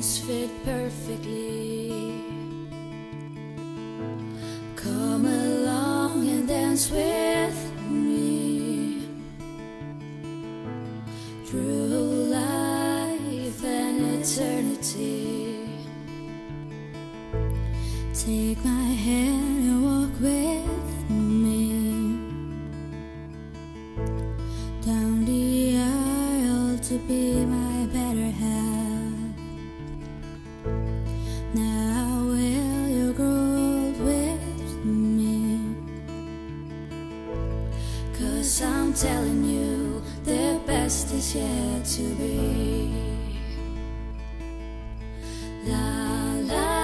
bones fit perfectly. Come along and dance with me through life and eternity. Take my hand and walk with me down the aisle to be my better half. Now will you grow old with me? 'Cause I'm telling you, the best is yet to be. La la.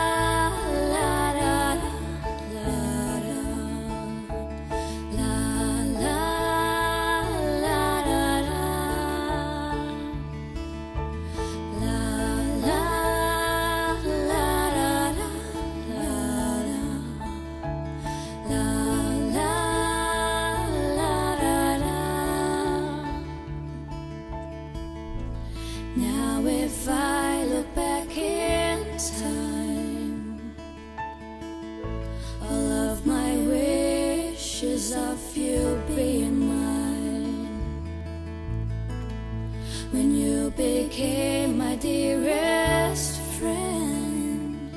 Now if I look back in time, all of my wishes of you being mine, when you became my dearest friend,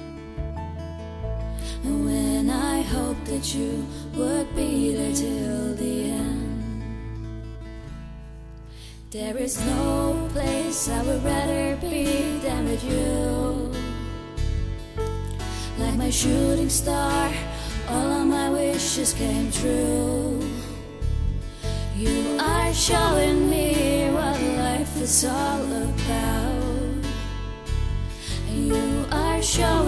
and when I hoped that you would be there till the end. There is no place I would rather be than with you. Like my shooting star, all of my wishes came true. You are showing me what life is all about, and you are showing